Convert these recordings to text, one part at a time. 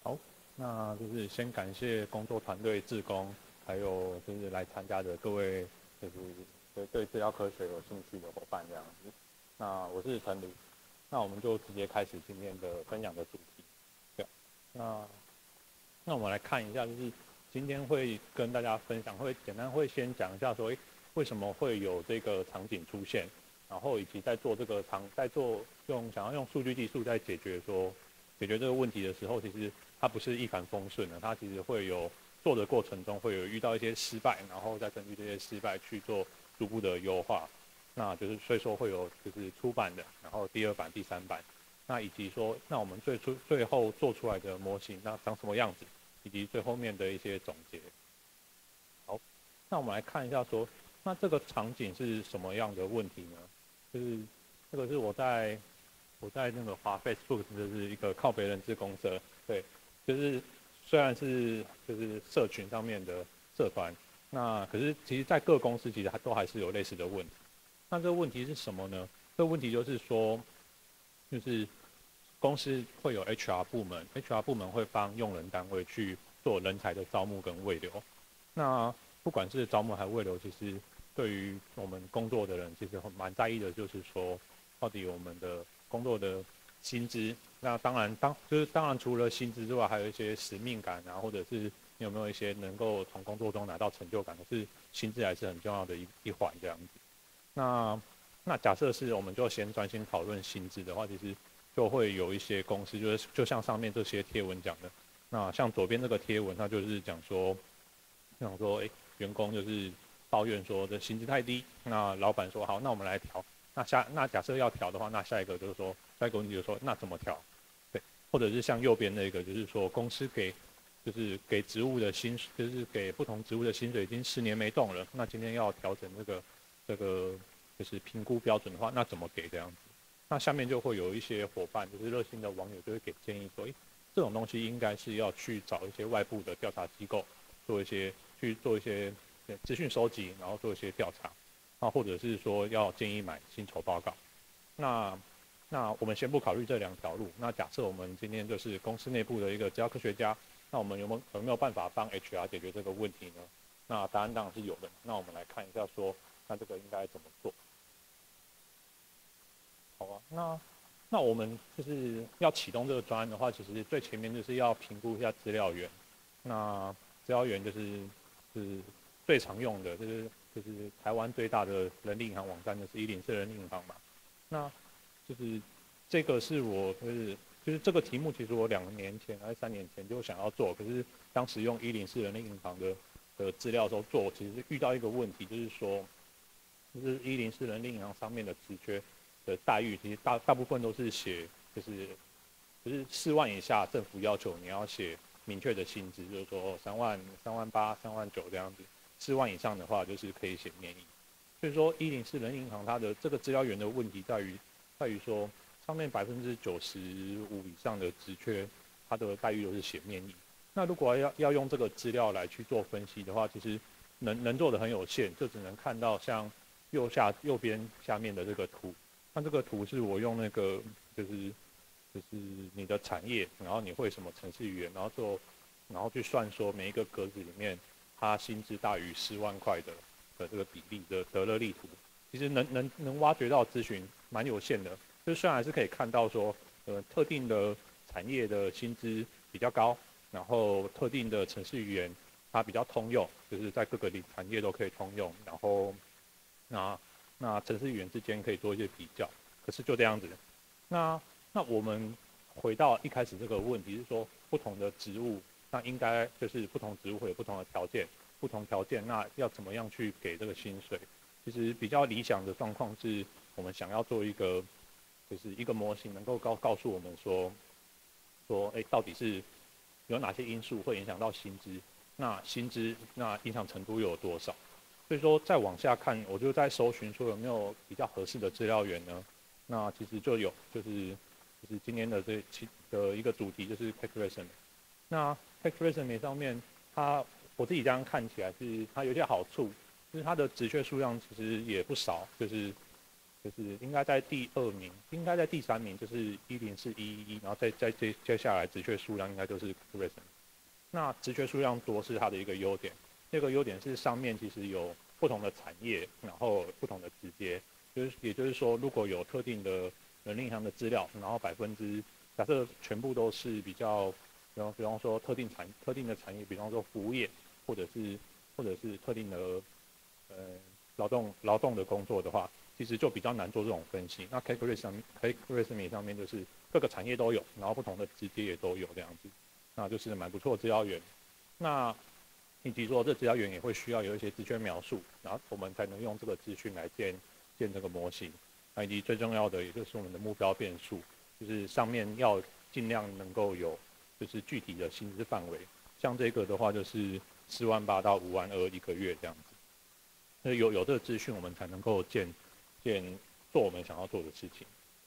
好，那就是先感谢工作团队志工，还有就是来参加的各位，就是对资料科学有兴趣的伙伴这样子。那我是陈黎，那我们就直接开始今天的分享的主题。对，那那我们来看一下，就是今天会跟大家分享，会简单会先讲一下说，为什么会有这个场景出现，然后以及在做这个在做想要用数据技术在解决这个问题的时候，其实它不是一帆风顺的，它其实会有做的过程中会有遇到一些失败，然后再根据这些失败去做逐步的优化。那就是所以说会有就是出版的，然后第二版、第三版，那以及说那我们最后做出来的模型那长什么样子，以及最后面的一些总结。好，那我们来看一下说，那这个场景是什么样的问题呢？就是这个是我在那个华 Facebook 就是一个靠北人志公社，对，就是虽然是就是社群上面的社团，那可是其实在各公司其实还是有类似的问题。那这个问题是什么呢？这个问题就是说，就是公司会有 HR 部门，HR 部门会帮用人单位去做人才的招募跟慰留。那不管是招募还是慰留，其实对于我们工作的人，其实蛮在意的，就是说到底我们的工作的薪资。那当然除了薪资之外，还有一些使命感啊，或者是你有没有一些能够从工作中拿到成就感，可是薪资还是很重要的一环这样子。那假设是我们就先专心讨论薪资的话，其实就会有一些公司，就像上面这些贴文讲的，那像左边这个贴文，它就是讲说，员工就是抱怨说这薪资太低，那老板说好，那我们来调。那假设要调的话，那下一个问题就是说，那怎么调？对，或者是像右边那个，就是说公司就是给职务的薪，就是给不同职务的薪水已经10年没动了，那今天要调整这个就是评估标准的话，那怎么给这样子？那下面就会有一些伙伴，就是热心的网友就会给建议说，这种东西应该是要去找一些外部的调查机构，去做一些资讯收集，然后做一些调查，或者是说要建议买薪酬报告。那我们先不考虑这两条路，那假设我们今天就是公司内部的一个资料科学家，那我们有没有办法帮 HR 解决这个问题呢？那答案当然是有的。那我们来看一下说，那这个应该怎么做？好啊，那我们就是要启动这个专案的话，其实最前面就是要评估一下资料源。那资料源就是最常用的，就是台湾最大的人力银行网站，就是104人力银行嘛。那就是这个是我就是这个题目，其实我2年前还是3年前就想要做，可是当时用104人力银行的资料的时候做，其实是遇到一个问题，就是说，就是104人力银行上面的职缺的待遇，其实大部分都是写就是4万以下，政府要求你要写明确的薪资，就是说3万、3万8、3万9这样子。4万以上的话，就是可以写面议。所以说104人银行它的这个资料源的问题在于说，上面95%以上的职缺，它的待遇都是写面议。那如果要用这个资料来去做分析的话，其实能做的很有限，就只能看到像右边下面的这个图。那这个图是我用那个就是你的产业，然后你会什么程式语言，然后去算说每一个格子里面它薪资大于10万块的这个比例的得热力图，其实能挖掘到资讯蛮有限的。就虽然还是可以看到说，特定的产业的薪资比较高，然后特定的程式语言它比较通用，就是在各个产业都可以通用，然后那程式语言之间可以做一些比较。可是就这样子，那我们回到一开始这个问题是说，不同的职务，那应该就是不同职务会有不同的条件，不同条件那要怎么样去给这个薪水？其实比较理想的状况是，我们想要做一个就是一个模型，能够告诉我们说，到底是有哪些因素会影响到薪资？那薪资那影响程度又有多少？所以说再往下看，我就在搜寻说有没有比较合适的资料源呢？那其实就是今天的的一个主题就是 text resume。那 text resume 上面我自己这样看起来是它有些好处，就是它的职缺数量其实也不少，就是就是应该在第2名，应该在第3名，就是10411，然后再接下来职缺数量应该就是 Resume。那职缺数量多是它的一个优点，这个优点是上面其实有不同的产业，然后不同的职阶，也就是说，如果有特定的人力银行的资料，然后假设全部都是比较，比方说特定的产业，比方说服务业，或者是特定的劳动的工作的话，其实就比较难做这种分析。那 Cake Resume 上面就是各个产业都有，然后不同的职阶也都有这样子，那就是蛮不错的资料源。那以及说这资料源也会需要有一些职缺描述，然后我们才能用这个资讯来建这个模型。那以及最重要的，也就是我们的目标变数，就是上面要尽量能够有就是具体的薪资范围。像这个的话，就是48000到52000一个月这样子。那有这个资讯，我们才能够做我们想要做的事情。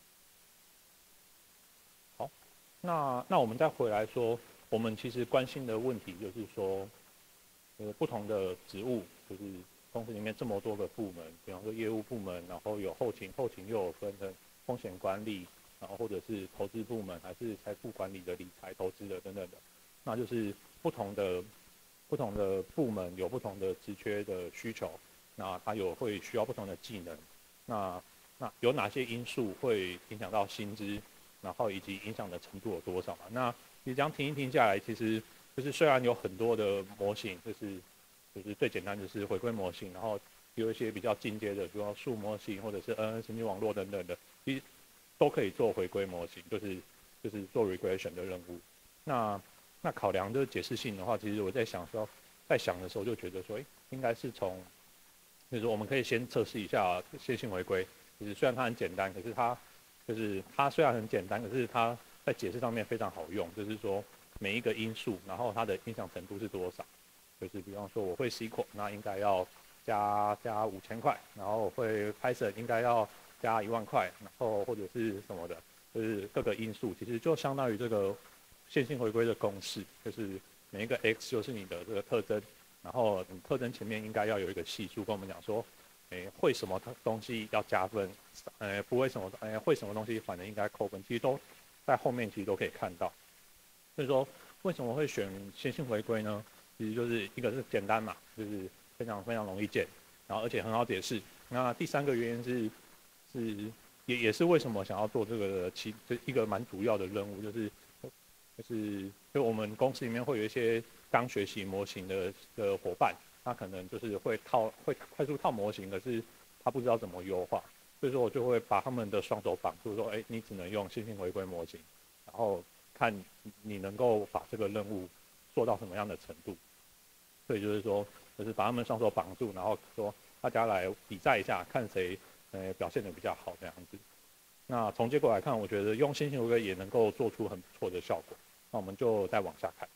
好，那我们再回来说，我们其实关心的问题就是说，不同的职务，就是公司里面这么多个部门，比方说业务部门，然后有后勤又有分成风险管理，然后或者是投资部门，还是财富管理的理财投资的等等的，那就是不同的部门有不同的职缺的需求。那它会需要不同的技能，那有哪些因素会影响到薪资，然后以及影响的程度有多少嘛？那你这样听一听下来，其实就是虽然有很多的模型，就是最简单就是回归模型，然后有一些比较进阶的，比如说树模型或者是神经网络等等的，其实都可以做回归模型，就是做 regression 的任务。那考量这个解释性的话，其实我在想的时候就觉得说，应该是就是我们可以先测试一下线性回归，就是虽然它很简单，可是它虽然很简单，可是它在解释上面非常好用，就是说每一个因素，然后它的影响程度是多少，就是比方说我会 SQL， 那应该要加5000块，然后我会 Python 应该要加10000块，然后或者是什么的，就是各个因素其实就相当于这个线性回归的公式，就是每一个 x 就是你的这个特征。然后你特征前面应该要有一个系数，跟我们讲说，会什么东西要加分，不会什么，会什么东西反正应该扣分，其实都在后面其实都可以看到。所以说为什么会选线性回归呢？其实就是一个是简单嘛，就是非常容易见，然后而且很好解释。那第3个原因也是为什么想要做这个这一个蛮主要的任务，就我们公司里面会有一些刚学习模型的伙伴，他可能就是会快速套模型，可是他不知道怎么优化，所以说我就会把他们的双手绑住，说，你只能用线性回归模型，然后看你能够把这个任务做到什么样的程度。所以就是说，就是把他们双手绑住，然后说大家来比赛一下，看谁表现得比较好这样子。那从结果来看，我觉得用线性回归也能够做出很不错的效果。那我们就再往下看。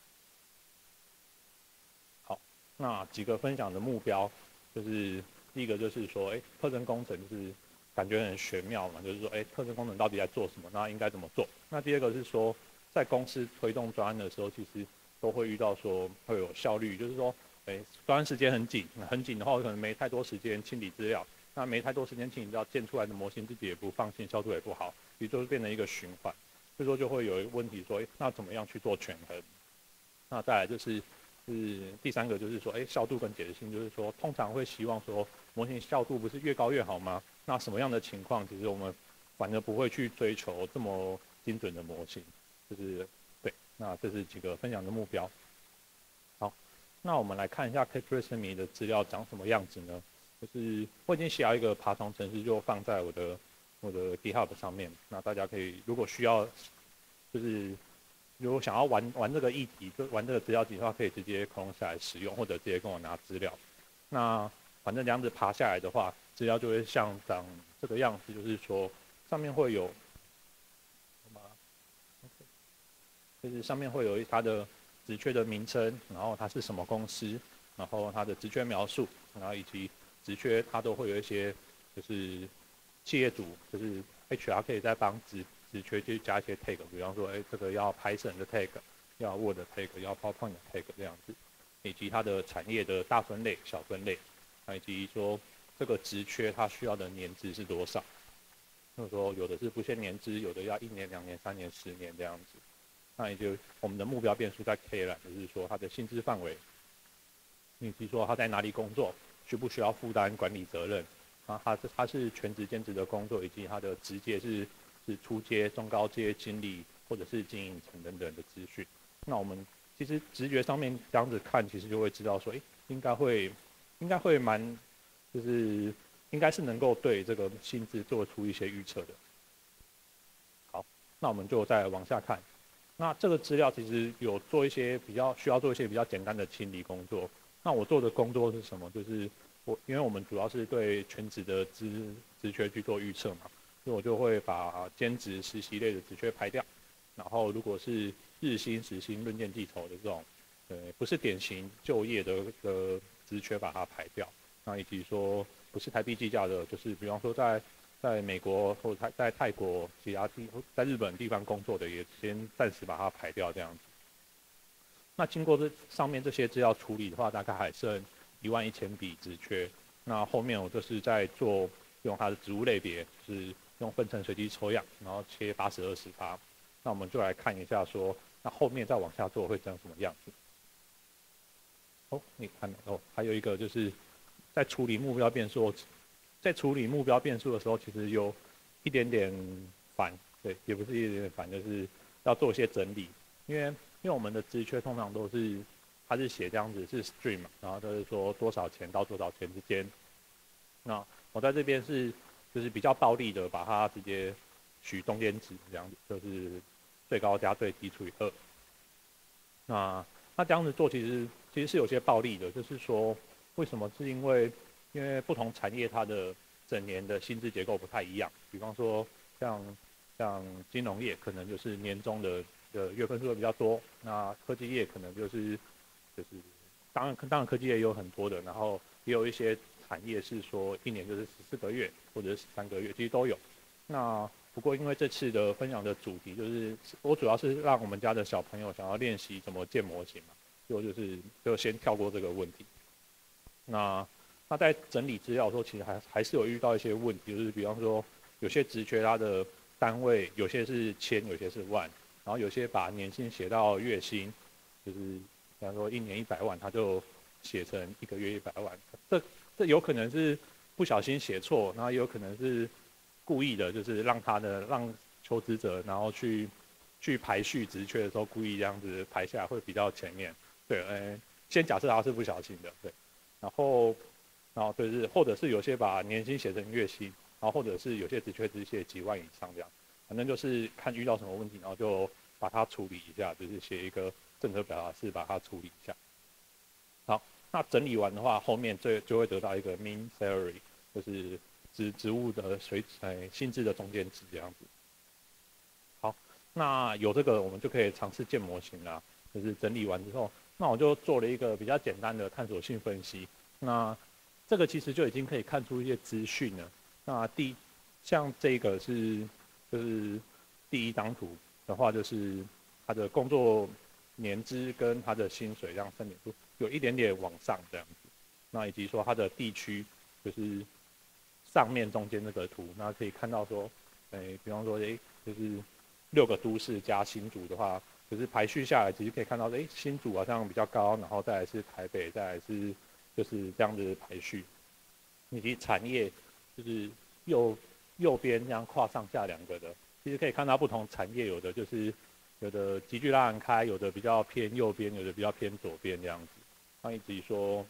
好，那几个分享的目标，就是第一个就是说，特征工程就是感觉很玄妙嘛，就是说，特征工程到底在做什么？那应该怎么做？那第二个是说，在公司推动专案的时候，其实都会遇到说会有效率，就是说，专案时间很紧的话，我可能没太多时间清理资料，那没太多时间清理资料，建出来的模型自己也不放心，效度也不好，也就是变成一个循环。所以说就会有一个问题说，那怎么样去做权衡？那再来就是第3个就是说，效度跟解释性，就是说通常会希望说模型效度不是越高越好吗？那什么样的情况，其实我们反而不会去追求这么精准的模型，就是对。那这是几个分享的目标。好，那我们来看一下 Cake Resume 的资料长什么样子呢？就是我已经写好一个爬虫程式，就放在我的GitHub 上面。那大家可以如果需要，就是如果想要玩这个议题，就玩这个资料集的话，可以直接 clone 下来使用，或者直接跟我拿资料。那反正这样子爬下来的话，资料就会像长这个样子，就是说上面会有，就是上面会有它的职缺的名称，然后它是什么公司，然后它的职缺描述，然后以及职缺它都会有一些就是企业主就是 HR 可以再帮职缺去加一些 tag， 比方说这个要 Python 的 tag， 要 Word 的 tag， 要 PowerPoint 的 tag 这样子，以及它的产业的大分类、小分类，以及说这个职缺它需要的年资是多少。 就是说有的是不限年资，有的要1年、2年、3年、10年这样子。那也就我们的目标变数在 K 栏，就是说他的薪资范围，以及说他在哪里工作，需不需要负担管理责任，啊，他是全职兼职的工作，以及他的职阶是初阶、中高阶经理或者是经营层等等的资讯。那我们其实直觉上面这样子看，其实就会知道说，应该会蛮，就是应该是能够对这个薪资做出一些预测的。好，那我们就再往下看。那这个资料其实有做一些需要做一些比较简单的清理工作。那我做的工作是什么？就是因为我们主要是对全职的职缺去做预测嘛，所以我就会把兼职、实习类的职缺排掉。然后如果是日薪、时薪、论件计酬的这种，不是典型就业的职缺，把它排掉。那以及说不是台币计价的，就是比方说在美国或者在泰国其他在日本地方工作的，也先暂时把它排掉这样子。那经过这上面这些资料处理的话，大概还剩11000笔职缺。那后面我就是在用它的职务类别，就是用分层随机抽样，然后切80-20%。那我们就来看一下说，那后面再往下做会长什么样子。你看还有一个就是在处理目标变数，在处理目标变数的时候，其实有一点点烦，对，也不是一点点烦，就是要做一些整理，因为我们的职缺通常都是它是写这样子是 stream 嘛，然后就是说多少钱到多少钱之间。那我在这边就是比较暴力的把它直接取中间值这样子，就是最高加最低除以2。那这样子做其实是有些暴力的，就是说为什么？是因为不同产业它的整年的薪资结构不太一样。比方说像金融业可能就是年终的月份数会比较多，那科技业可能就是当然科技业也有很多的，然后也有一些产业是说1年就是14个月或者是13个月，其实都有。那不过因为这次的分享的主题就是我主要是让我们家的小朋友想要练习怎么建模型嘛，所以就先跳过这个问题。那在整理资料的时候，其实还是有遇到一些问题，就是比方说有些职缺它的单位有些是千，有些是万，然后有些把年薪写到月薪，就是比方说1年100万，他就写成1个月100万，这有可能是不小心写错，然后也有可能是故意的，就是让求职者然后去排序职缺的时候故意这样子排下来会比较前面。对，先假设他是不小心的，对，然后对或者是有些把年薪写成月薪，然后或者是有些职缺只写几万以上这样，反正就是看遇到什么问题，然后就把它处理一下，就是写一个政策表达式把它处理一下。好，那整理完的话，后面就会得到一个 mean salary， 就是职务的薪资的中间值这样子。好，那有这个我们就可以尝试建模型啦，就是整理完之后，那我就做了一个比较简单的探索性分析。那这个其实就已经可以看出一些资讯了。那像这个就是第一张图的话，就是他的工作年资跟他的薪水这样分点数有一点点往上这样子。那以及说他的地区，就是上面中间这个图，那可以看到说，比方说就是6个都市加新竹的话，就是排序下来，其实可以看到，新竹好像比较高，然后再来是台北，再来是就是这样子排序，以及产业就是右边这样跨上下2个的，其实可以看到不同产业有的急剧拉很开，有的比较偏右边，有的比较偏左边这样子。那以及说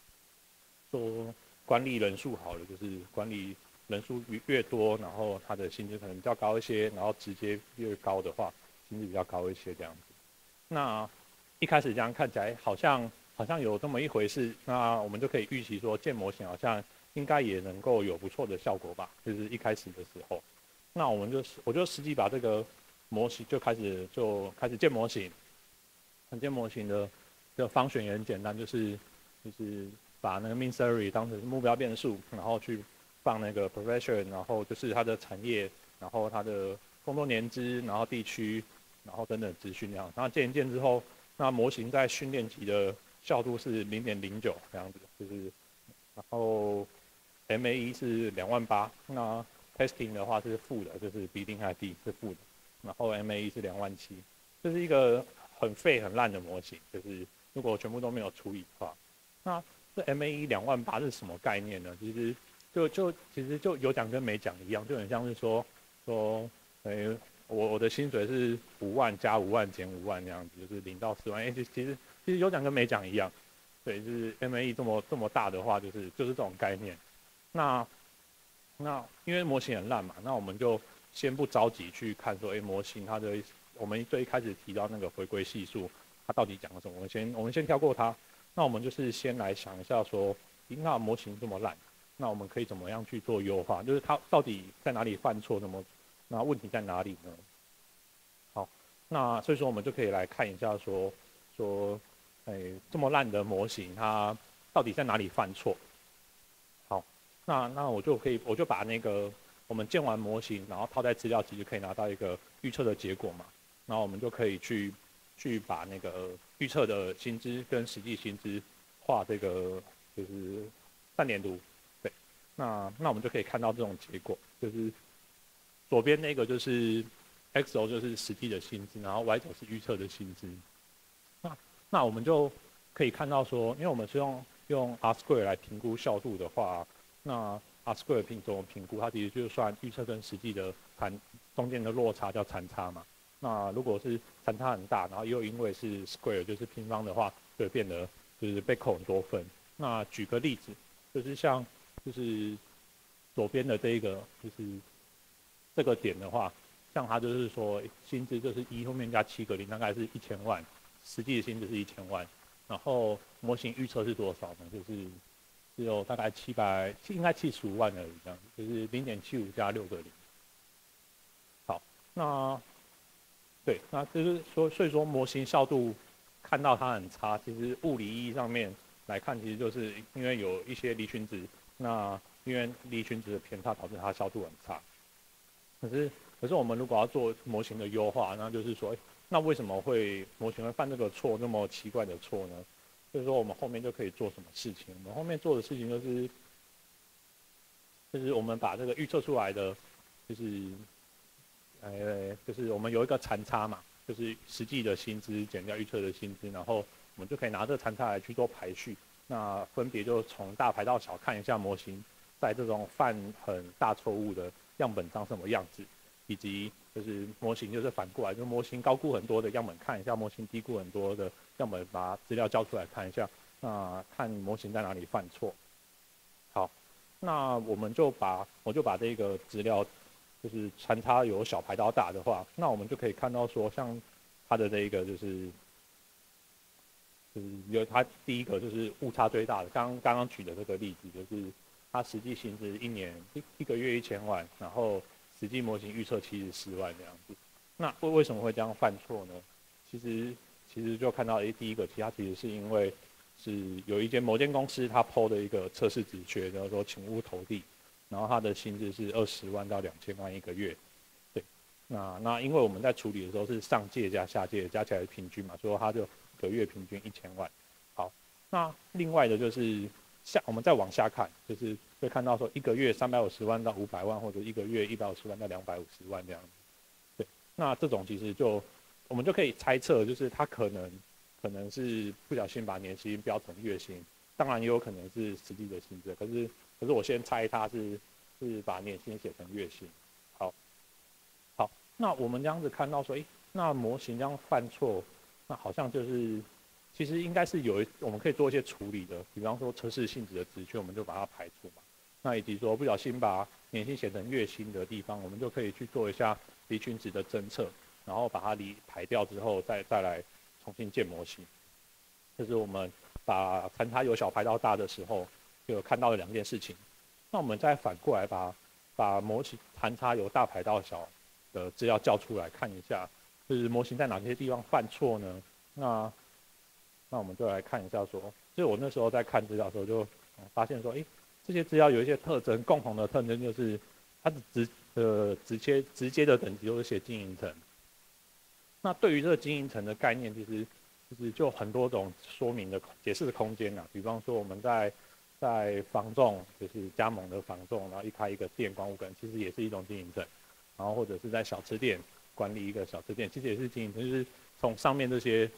管理人数好了，就是管理人数越多，然后他的薪资可能比较高一些，然后直接越高的话，薪资比较高一些这样子。那一开始这样看起来好像有这么一回事，那我们就可以预期说建模型好像应该也能够有不错的效果吧，就是一开始的时候。那我就实际把这个模型就开始建模型。建模型的方选也很简单，就是把那个 mean salary 当成目标变数，然后去放那个 profession， 然后就是它的产业，然后它的工作年资，然后地区，然后等等资讯这样。然后建一建之后，那模型在训练集的效度是0.09这样子，就是然后 MAE 是28000，那 testing 的话是负的，就是比零还低是负的，然后 MAE 是27000，这是一个很废很烂的模型，就是如果全部都没有处理的话，那这 MAE 28000是什么概念呢？其实其实就有讲跟没讲一样，就很像是说，我的薪水是5万加5万减5万这样子，就是0到4万，其实有讲跟没讲一样，对，就是 MAE 这么大的话，就是这种概念。那因为模型很烂嘛，那我们就先不着急去看说，模型它的我们最一开始提到那个回归系数，它到底讲了什么？我们先跳过它，那我们就是先来想一下说，那模型这么烂，那我们可以怎么样去做优化？就是它到底在哪里犯错？那问题在哪里呢？好，那所以说我们就可以来看一下说，这么烂的模型它到底在哪里犯错？好，那我就把那个我们建完模型，然后套在资料集就可以拿到一个预测的结果嘛。然后我们就可以去把那个预测的薪资跟实际薪资画这个就是3点图，对，那我们就可以看到这种结果，就是左边那个就是 X 轴就是实际的薪资，然后 Y 轴是预测的薪资。那我们就可以看到说，因为我们是用 R-square 来评估效度的话，那 R-square 怎么评估？它其实就算预测跟实际的中间的落差叫残差嘛。那如果是残差很大，然后又因为是 square 就是平方的话，就会变得就是被扣很多分。那举个例子，就是像就是左边的这一个就是这个点的话，像它就是说薪资就是1后面加7个零，大概是1000万。实际的薪资是1000万，然后模型预测是多少呢？就是只有大概应该75万而已，这样就是0.75加6个零。好，那就是说，所以说模型效度看到它很差，其实物理意义上面来看，其实就是因为有一些离群值，那因为离群值的偏差导致它效度很差。可是我们如果要做模型的优化，那就是说，那为什么模型会犯这个错，那么奇怪的错呢？所以说我们后面就可以做什么事情？我们后面做的事情就是我们把这个预测出来的，就是我们有一个残差嘛，就是实际的薪资减掉预测的薪资，然后我们就可以拿这个残差来去做排序。那分别就从大排到小看一下模型在这种犯很大错误的样本长什么样子。以及就是模型就是反过来，就模型高估很多的样本看一下，模型低估很多的样本把资料交出来看一下，那看模型在哪里犯错。好，那我就把这个资料就是残差由小排到大的话，那我们就可以看到说，像它的这个就是有它第一个就是误差最大的，刚刚举的这个例子就是它实际薪资一个月1000万，然后实际模型预测74万这样子。那为什么会这样犯错呢？其实就看到第一个，它其实是因为是有某间公司它 PO 的一个测试职缺，就是说请勿投递，然后它的薪资是20万到2000万一个月。对，那因为我们在处理的时候是上届加下届加起来平均嘛，所以它就一个月平均1000万。好，那另外的就是我们再往下看，就是会看到说一个月350万到500万，或者一个月150万到250万这样子。对，那这种其实我们就可以猜测，就是他可能是不小心把年薪标成月薪，当然也有可能是实际的薪资，可是我先猜他是把年薪写成月薪。好，那我们这样子看到说，那模型这样犯错，那好像就是其实应该是我们可以做一些处理的，比方说测试性质的职缺，我们就把它排除嘛。那以及说不小心把年薪写成月薪的地方，我们就可以去做一下离群值的侦测，然后把它排掉之后，再来重新建模型。这是我们把残差由小排到大的时候，就有看到的2件事情。那我们再反过来把模型残差由大排到小的资料叫出来看一下，就是模型在哪些地方犯错呢？那我们就来看一下说，就是我那时候在看资料的时候就发现说，这些资料有一些特征，共同的特征就是它的直接的等级都是写经营层。那对于这个经营层的概念，其实就很多种说明的解释的空间啊。比方说我们在在房仲，就是加盟的房仲，然后开一个店管5个人，其实也是一种经营层。然后或者是在小吃店管理一个小吃店，其实也是经营层，就是从上面这些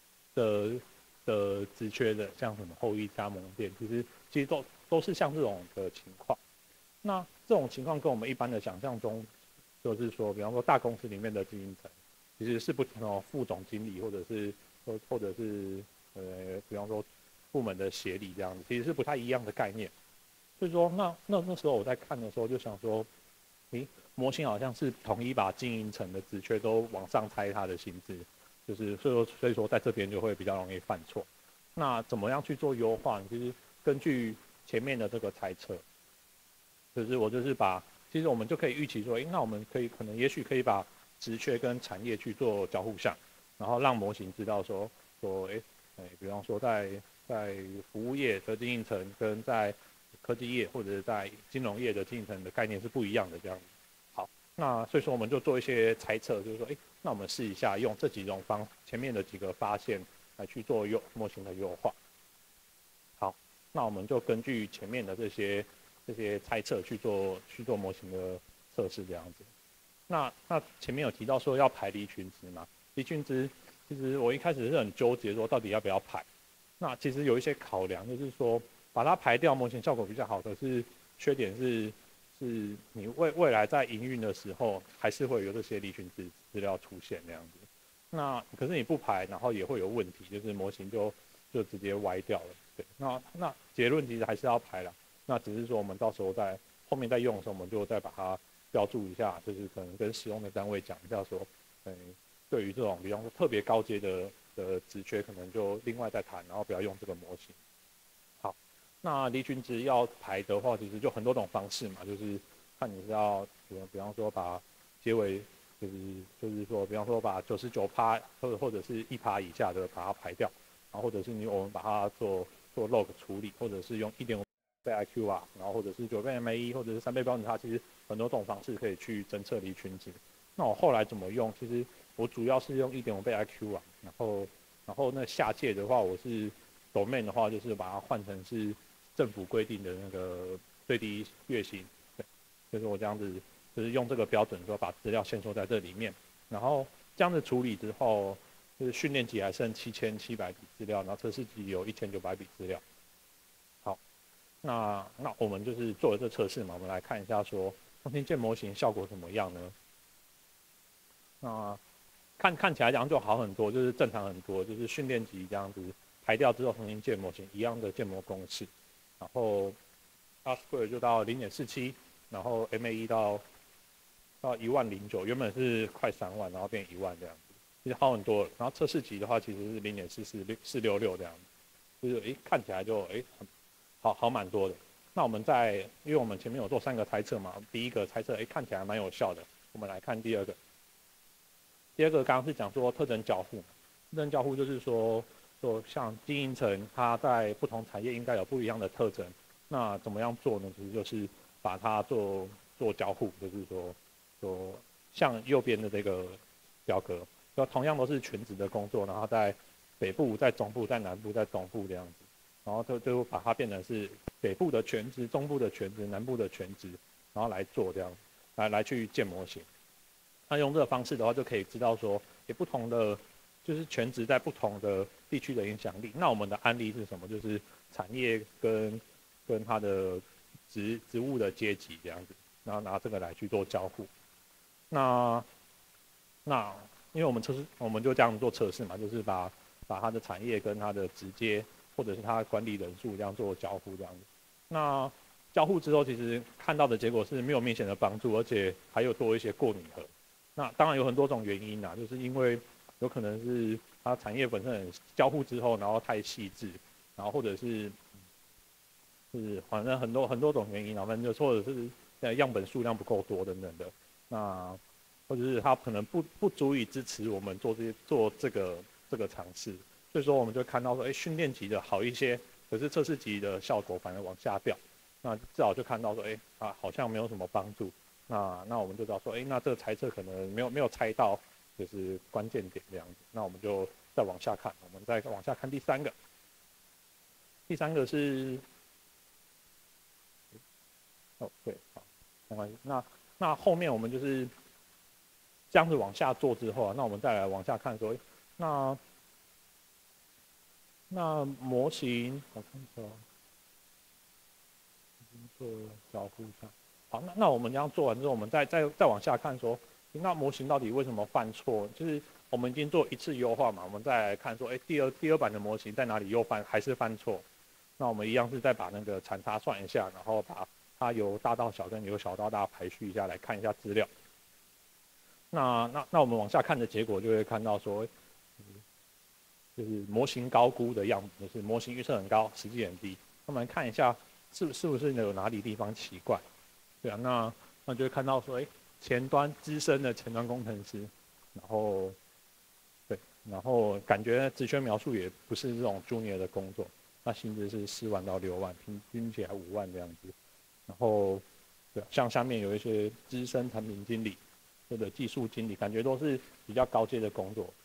的职缺的，像什么后裔加盟店，其实都是像这种的情况。那这种情况跟我们一般的想象中，就是说，比方说大公司里面的经营层，其实是不同副总经理或者是比方说部门的协理这样子，其实是不太一样的概念。所以说，那时候我在看的时候就想说，模型好像是统一把经营层的职缺都往上拆它的薪资，就是所以说在这边就会比较容易犯错。那怎么样去做优化？其实根据前面的这个猜测，就是我就是其实我们就可以预期说，那我们也许可以把职缺跟产业去做交互项，然后让模型知道说，比方说在服务业的经营层跟在科技业或者是在金融业的经营层的概念是不一样的这样子。好，那所以说我们就做一些猜测，就是说，那我们试一下用这几种前面的几个发现来去做模型的优化。好，那我们就根据前面的这些猜测去做模型的测试这样子。那前面有提到说要排离群值嘛？离群值其实我一开始是很纠结说到底要不要排。那其实有一些考量，就是说把它排掉，模型效果比较好，可是缺点是你未来在营运的时候还是会有这些离群值资料出现这样子。那可是你不排，然后也会有问题，就是模型就直接歪掉了。对，那结论其实还是要排啦。那只是说我们到时候在后面在用的时候，我们就再把它标注一下，就是可能跟使用的单位讲一下说，对于这种比方说特别高阶的职缺，可能就另外再谈，然后不要用这个模型。好，那离群值要排的话，其实就很多种方式嘛，就是看你是要比方说把结尾就是说，比方说把99%或者是1%以下的把它排掉，然后或者是我们把它做 log 处理，或者是用1.5倍 IQ 啊，然后或者是9倍 MAE， 或者是3倍标准差，其实很多种方式可以去侦测离群值。那我后来怎么用？其实我主要是用1.5倍 IQ 啊，然后那下界的话，我是 domain 的话，就是把它换成是政府规定的那个最低月薪，对，就是我这样子，就是用这个标准说把资料限缩在这里面，然后这样子处理之后，就是训练集还剩7700笔资料，然后测试集有1900笔资料。好，那我们就是做了这测试嘛，我们来看一下说中心建模型效果怎么样呢？那看起来这样就好很多，就是正常很多，就是训练集这样子排掉之后重新建模型，一样的建模公式，然后 R² 就到0.47，然后 MAE 到10009，原本是快3万，然后变1万这样子，其实好很多了。然后测试集的话，其实是0.466这样子，就是看起来就好蛮多的。那我们因为我们前面有做3个猜测嘛，第一个猜测看起来蛮有效的，我们来看第二个。第二个刚刚是讲说特征交互，特征交互就是说像经营层它在不同产业应该有不一样的特征，那怎么样做呢？其实就是把它做交互，就是说像右边的这个表格，就同样都是全职的工作，然后在北部、在中部、在南部、在东部这样子，然后就把它变成是北部的全职、中部的全职、南部的全职，然后来做这样，来去建模型。那用这个方式的话，就可以知道说，不同的就是全职在不同的地区的影响力。那我们的案例是什么？就是产业跟它的职务的阶级这样子，然后拿这个来去做交互。那因为我们就这样做测试嘛，就是把它的产业跟它的直接或者是它管理人数这样做交互这样子。那交互之后，其实看到的结果是没有明显的帮助，而且还有多一些过拟合。那当然有很多种原因啦，就是因为有可能是它产业本身交互之后，然后太细致，然后或者是反正很多种原因，然后就或者是样本数量不够多等等的，那或者是它可能不足以支持我们做这个尝试，所以说我们就看到说，训练级的好一些，可是测试级的效果反而往下掉，那至少就看到说，好像没有什么帮助。那我们就知道说，那这个猜测可能没有猜到，就是关键点这样子。那我们就再往下看，我们再往下看第三个。第三个是哦，对，好，没关系。那后面我们就是这样子往下做之后啊，那我们再来往下看说，那模型，我看一下，做交互上。好，那我们这样做完之后，我们再往下看说，那模型到底为什么犯错？就是我们已经做一次优化嘛，我们再来看说，第二版的模型在哪里又还是犯错？那我们一样是再把那个产差算一下，然后把它由大到小跟由小到大排序一下，来看一下资料。那我们往下看的结果就会看到说，就是模型高估的样子，就是模型预测很高，实际很低。那我们看一下是不是有哪里地方奇怪？对啊，那就会看到说，前端资深的前端工程师，然后对，然后感觉职缺描述也不是这种 junior 的工作，那薪资是4万到6万，平均起来5万这样子。然后对，像下面有一些资深产品经理或者技术经理，感觉都是比较高阶的工作。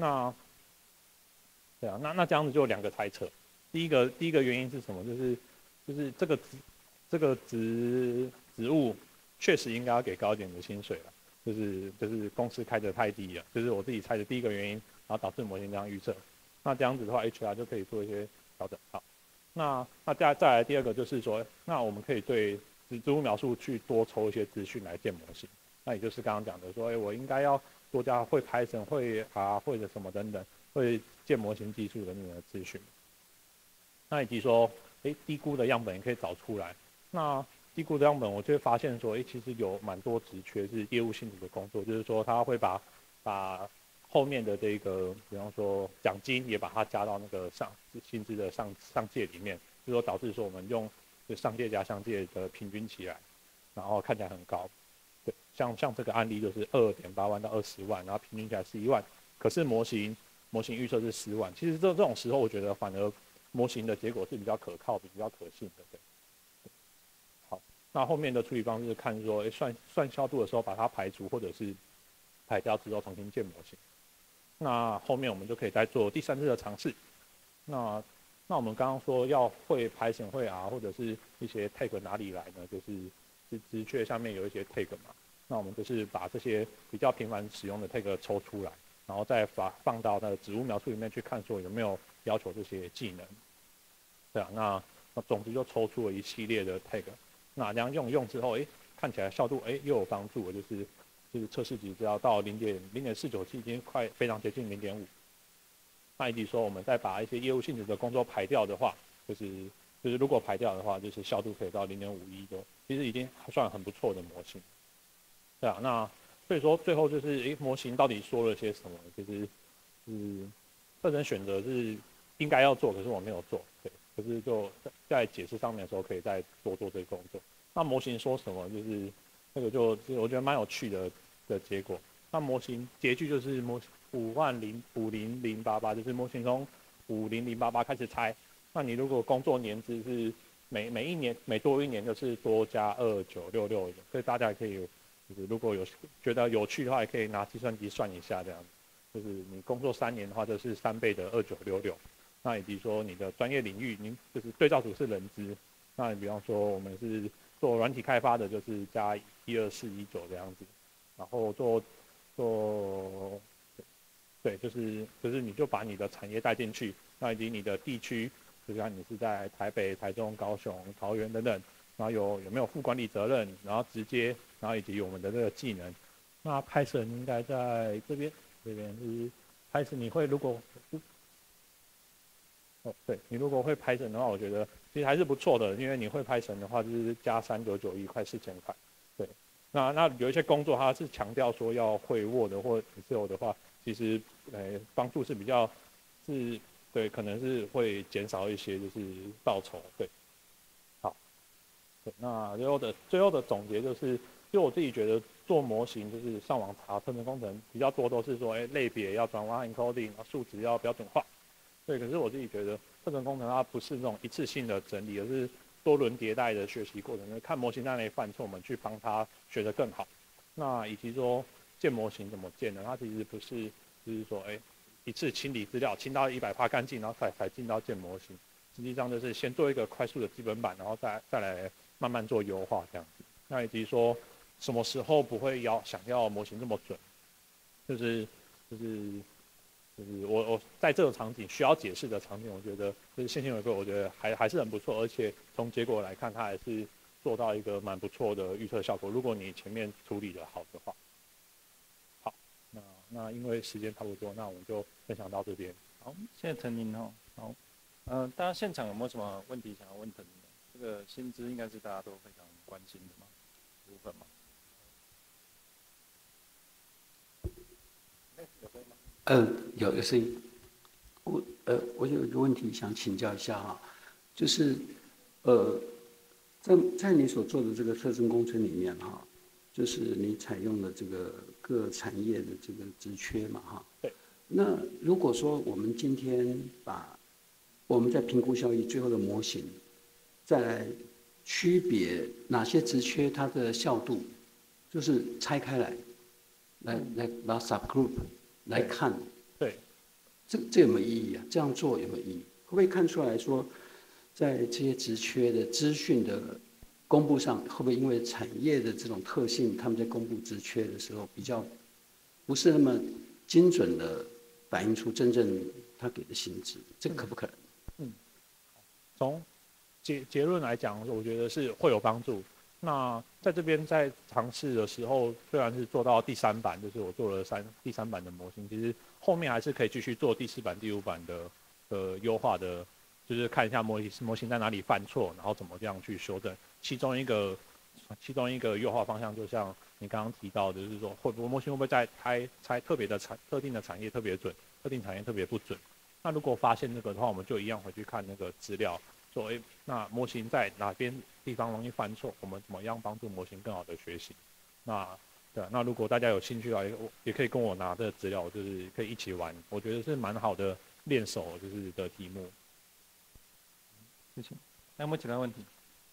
对啊，那这样子就有2个猜测。第一个原因是什么？就是这个职务确实应该要给高一点的薪水了，就是公司开得太低了，就是我自己猜的第一个原因，然后导致模型这样预测。那这样子的话，HR 就可以做一些调整。好，那再来第二个就是说，那我们可以对职务描述去多抽一些资讯来建模型。那也就是刚刚讲的说，我应该要多加会 Python 会 R 或者什么等等会建模型技术的那个资讯。那以及说，低估的样本也可以找出来。那低估的样本，我就会发现说，其实有蛮多职缺是业务性质的工作，就是说他会把后面的这个，比方说奖金也把它加到那个薪资的上界里面，就说导致说我们用上界加上界的平均起来，然后看起来很高。对，像这个案例就是2.8万到20万，然后平均起来11万，可是模型预测是10万。其实这种时候，我觉得反而模型的结果是比较可靠、比较可信的。对，好，那后面的处理方式看说，算效度的时候把它排除，或者是排掉之后重新建模型。那后面我们就可以再做第3次的尝试。那我们刚刚说要会Python会R 或者是一些 tag 哪里来呢？就是职缺下面有一些 tag 嘛。那我们就是把这些比较频繁使用的 tag 抽出来，然后再放到那个职务描述里面去看，说有没有要求这些技能。对啊，那总之就抽出了一系列的 tag。那这样用之后，看起来效度又有帮助，就是测试值只要到0.497，已经快非常接近0.5。那以及说我们再把一些业务性质的工作排掉的话，就是如果排掉的话，就是效度可以到0.51多，其实已经算很不错的模型。对啊，那所以说最后就是模型到底说了些什么？就是个人选择是应该要做，可是我没有做，对，可是就在解释上面的时候可以再多做这个工作。那模型说什么？就是那个就是我觉得蛮有趣的结果。那模型结句就是50088，就是模型从50088开始猜。那你如果工作年资是每一年每多1年就是多加2966，所以大家也可以就是如果有觉得有趣的话，也可以拿计算机算一下这样。就是你工作3年的话，就是3倍的2966。那以及说你的专业领域，您就是对照组是人资，那你比方说我们是做软体开发的，就是加12419这样子，然后对，就是你就把你的产业带进去，那以及你的地区，就是看你是在台北、台中、高雄、桃园等等，然后有没有负管理责任，然后直接，然后以及我们的这个技能。那 Python 应该在这边是 Python， 你会如果对，你如果会Python的话，我觉得其实还是不错的，因为你会Python的话，就是加3991快4000块。对，那有一些工作它是强调说要会 Word 或 Excel 的话，其实帮助是比较对，可能是会减少一些就是报酬。对，好，对，那最后的总结就是，就我自己觉得做模型就是上网查生成工程比较多都是说，类别要转换 encoding， 然后数值要标准化。对，可是我自己觉得生成工程它不是那种一次性的整理，而是多轮迭代的学习过程。看模型在哪里犯错，我们去帮它学得更好。那以及说建模型怎么建呢？它其实不是就是说，一次清理资料清到100%干净，然后才进到建模型。实际上就是先做一个快速的基本版，然后再来慢慢做优化这样子。那以及说什么时候不会想要模型这么准，就是我在这个场景需要解释的场景，我觉得就是线性回归，我觉得还是很不错，而且从结果来看，它还是做到一个蛮不错的预测效果。如果你前面处理的好的话，好，那因为时间差不多，那我们就分享到这边。 好，谢谢腾林哦。好，大家现场有没有什么问题想要问腾林的？这个薪资应该是大家都非常关心的嘛部分嘛。 有声音。我有一个问题想请教一下哈，就是在你所做的这个特征工程里面哈，就是你采用了这个各产业的这个职缺嘛哈。 对。 那如果说我们今天把我们在评估效益最后的模型，再来区别哪些职缺它的效度，就是拆开来把 subgroup 来看。 对。 这有没有意义啊？这样做有没有意义？会不会看出来说，在这些职缺的资讯的公布上，会不会因为产业的这种特性，他们在公布职缺的时候比较不是那么精准的反映出真正他给的薪资？这可不可能？ 从结论来讲，我觉得是会有帮助。那在这边在尝试的时候，虽然是做到第3版，就是我做了第三版的模型，其实后面还是可以继续做第4版、第5版的优化的，就是看一下模型在哪里犯错，然后怎么这样去修正。其中一个优化方向，就像你刚刚提到的，就是说模型会不会在猜特定的产业特别准，特定产业特别不准？那如果发现这个的话，我们就一样回去看那个资料。说那模型在哪边地方容易犯错，我们怎么样帮助模型更好的学习？那如果大家有兴趣的话，也可以跟我拿这个资料，就是可以一起玩，我觉得是蛮好的练手就是的题目。 谢谢。那有没有其他问题？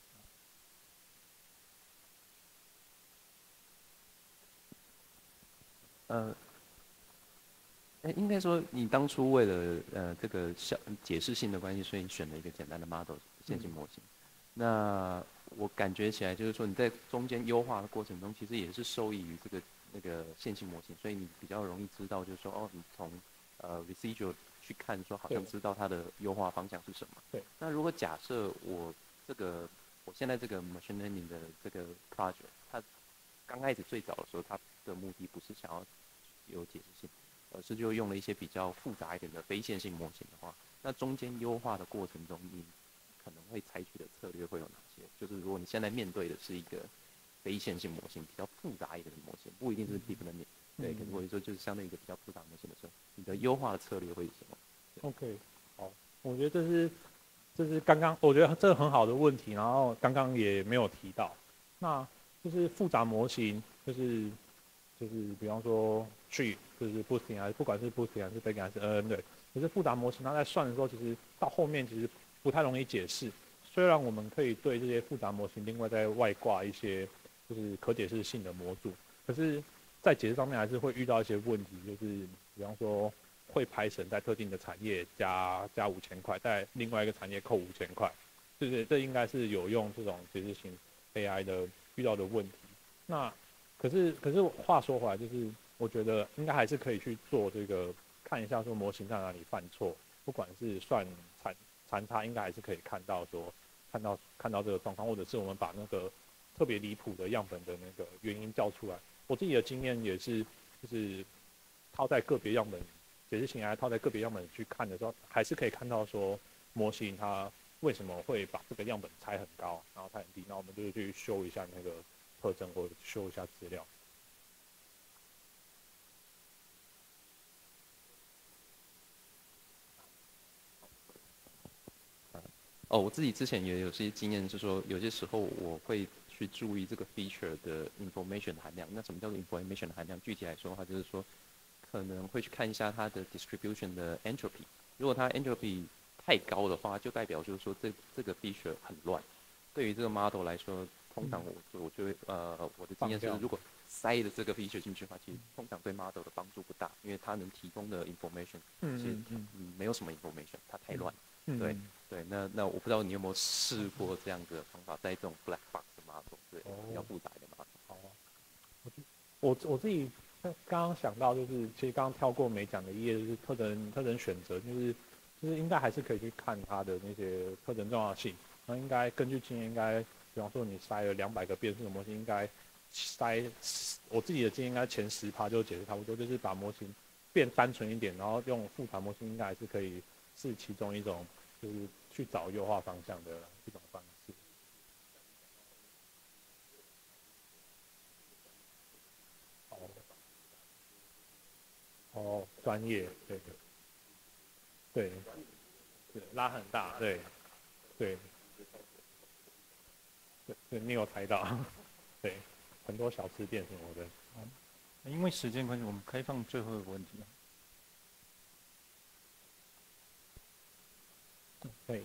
应该说你当初为了这个解释性的关系，所以你选了一个简单的 model 线性模型。那我感觉起来就是说你在中间优化的过程中，其实也是受益于那个线性模型，所以你比较容易知道，就是说哦，你从residual 去看，说好像知道它的优化方向是什么。 对。 那如果假设我现在这个 machine learning 的这个 project， 它刚开始最早的时候，它的目的不是想要有解释性，而是就用了一些比较复杂一点的非线性模型的话，那中间优化的过程中，你可能会采取的策略会有哪些？就是如果你现在面对的是一个非线性模型，比较复杂一点的模型，不一定是 deep learning，对，可能或者说就是相对一个比较复杂模型的时候，你的优化的策略会是什么 ？OK， 好，我觉得这是刚刚我觉得这个很好的问题，然后刚刚也没有提到，那就是复杂模型，就是比方说 tree， 就是 boosting 还是不管是 boosting 还是 baking 还是 NN 对，可是复杂模型它在算的时候，其实到后面其实不太容易解释。虽然我们可以对这些复杂模型另外再外挂一些就是可解释性的模组，可是，在解释上面还是会遇到一些问题，就是比方说会排程在特定的产业加5000块，在另外一个产业扣5000块，对，这应该是有用这种解释型 AI 的遇到的问题。那可是话说回来，就是我觉得应该还是可以去做这个看一下说模型在哪里犯错，不管是算残差，应该还是可以看到说看到这个状况，或者是我们把那个特别离谱的样本的那个原因叫出来。我自己的经验也是，就是套在个别样本解释型 AI 套在个别样本去看的时候，还是可以看到说模型它为什么会把这个样本猜很高，然后猜很低，那我们就去修一下那个特征或者修一下资料。 我自己之前也有些经验，就是说有些时候我会去注意这个 feature 的 information 含量。那什么叫做 information 含量？具体来说的话，就是说可能会去看一下它的 distribution 的 entropy。如果它 entropy 太高的话，就代表就是说这个 feature 很乱。对于这个 model 来说，通常我就会我的经验是，如果塞了这个 feature 进去的话，其实通常对 model 的帮助不大，因为它能提供的 information 其实没有什么 information， 它太乱。对， 那我不知道你有没有试过这样子的方法，在这种 black box 的 model， 对，比较复杂的 model。 好啊，我自己刚刚想到就是，其实刚刚跳过没讲的一页，就是特征选择，就是应该还是可以去看它的那些特征重要性。那应该根据经验，应该比方说你筛了200个变数的模型，应该我自己的经验应该前10%就解释差不多，就是把模型变单纯一点，然后用复杂模型应该还是可以是其中一种，就是去找优化方向的一种方式。哦，专业，对对对，拉很大，对对对，你有猜到，对，很多小吃店什么的。 因为时间关系，我们开放最后一个问题。 对。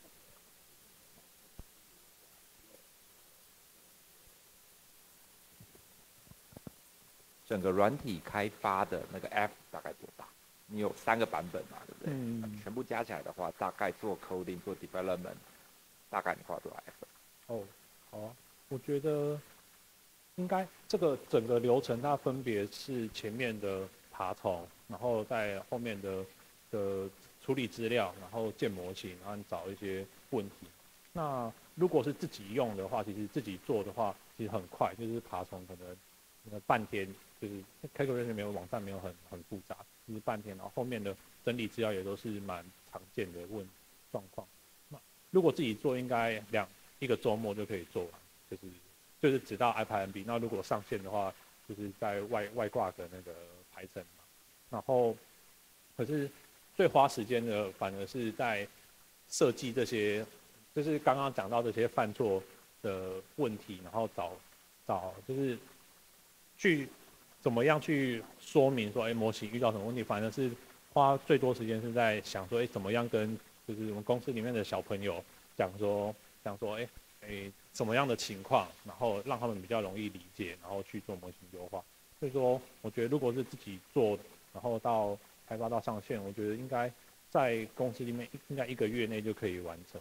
整个软体开发的那个 F 大概多大？你有3个版本嘛，对不对？全部加起来的话，大概做 coding 做 development， 大概你花多少 F？ 哦，好啊，我觉得应该这个整个流程它分别是前面的爬虫，然后在后面的处理资料，然后建模型，然后你找一些问题。那如果是自己用的话，其实自己做的话，其实很快，就是爬虫可能半天，就是 calculation 没有网站没有很复杂，就是半天，然后后面的整理资料也都是蛮常见的状况。那如果自己做，应该1个周末就可以做完，就是只到 IPyMB。那如果上线的话，就是在外挂的那个排程嘛。然后，可是最花时间的反而是在设计这些，就是刚刚讲到这些犯错的问题，然后找就是去怎么样去说明说，模型遇到什么问题，反而是花最多时间是在想说，怎么样跟就是我们公司里面的小朋友讲说，什么样的情况，然后让他们比较容易理解，然后去做模型优化。所以说，我觉得如果是自己做，然后到开发到上线，我觉得应该在公司里面应该1个月内就可以完成。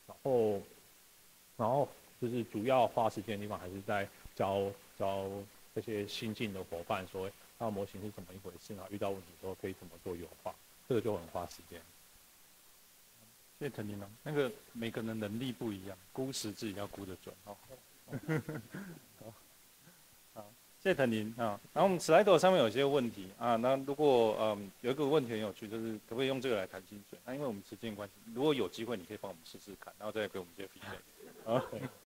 然后就是主要花时间的地方还是在教这些新进的伙伴说，那模型是怎么一回事，然后遇到问题的时候可以怎么做优化，这个就很花时间。 谢谢陈林哦，那个每个人能力不一样，估时自己要估得准哦。好，谢谢陈林啊。然后我们 Slido 上面有些问题啊，那如果有一个问题很有趣，就是可不可以用这个来谈薪水？那因为我们时间关系，如果有机会，你可以帮我们试试看，然后再给我们一些 feedback。